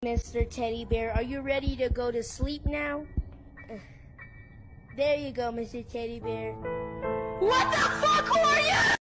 Mr. Teddy Bear, are you ready to go to sleep now? There you go, Mr. Teddy Bear. What the fuck are you?